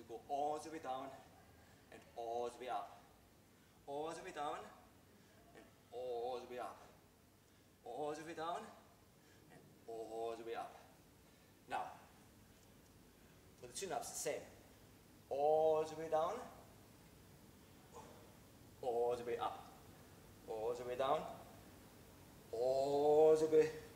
go all the way down and all the way up. All the way down and all the way up. All the way down and all the way up. Now, for the chin-ups, the same. All the way down, all the way up. All the way down, all the way